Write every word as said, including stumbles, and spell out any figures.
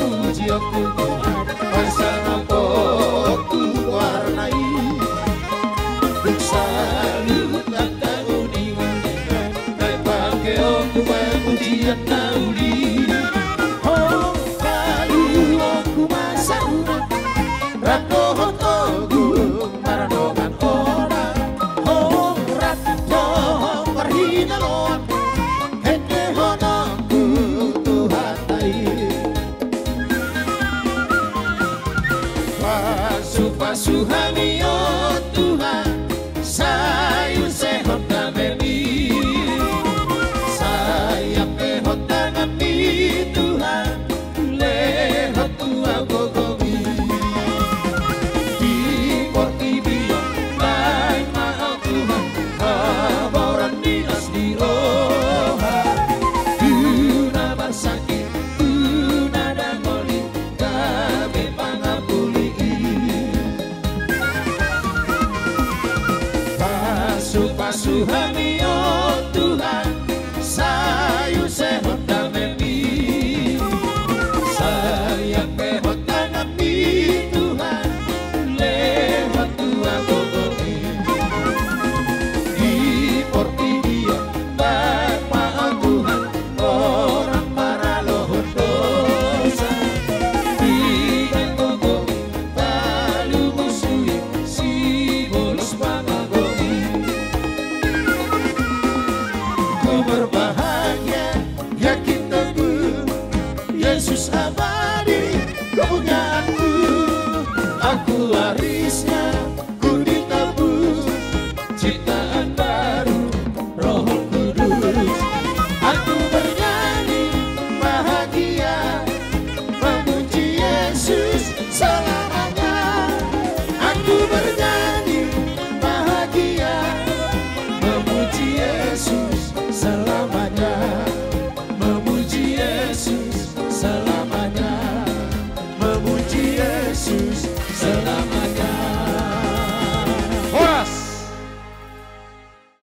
puji Tuhan bersama ku warnai salut datang uningan kai pakai aku pujian naudi oh kalu aku masana rako hoto gulung maradongan orang oh rako perhina loan heke honongku Tuhan tai pasu-pasu hamio Tuhan sayur sehat kami saya pehot tangan mi Tuhan lehot tua gogomi di porti biong lain maaf Tuhan haboran dinas di roha tuna bersakit tuna dangoli kami pangapuli pasu-pasu hamio